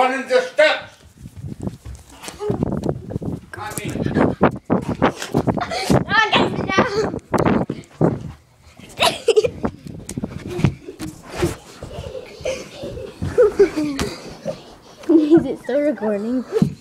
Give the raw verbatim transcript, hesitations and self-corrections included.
running the steps. Not me. Is it still recording?